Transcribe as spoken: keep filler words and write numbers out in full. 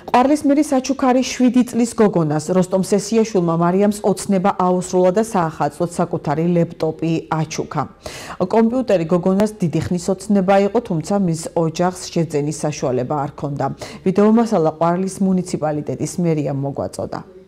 ყვარლის მერის საჩუქარი შვიდი წლის გოგონას როსტომ სესიაშვილმა მარიამს ოცნება აუსრულა და საახალწლოდ საკუთარი ლეპტოპი აჩუქა. კომპიუტერი გოგონას დიდი ხნის ოცნება იყო, თუმცა მის ოჯახს შეძენის საშუალება არ ჰქონდა. ვიდეომასალა ყვარლის მუნიციპალიტეტის მერიამ მოგვაწოდა.